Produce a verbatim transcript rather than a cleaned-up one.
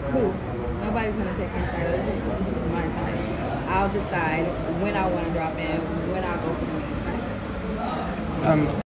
Who? Nobody's gonna take my title. This is, this is my title. I'll decide when I want to drop in, when I'll go for the main title. Um,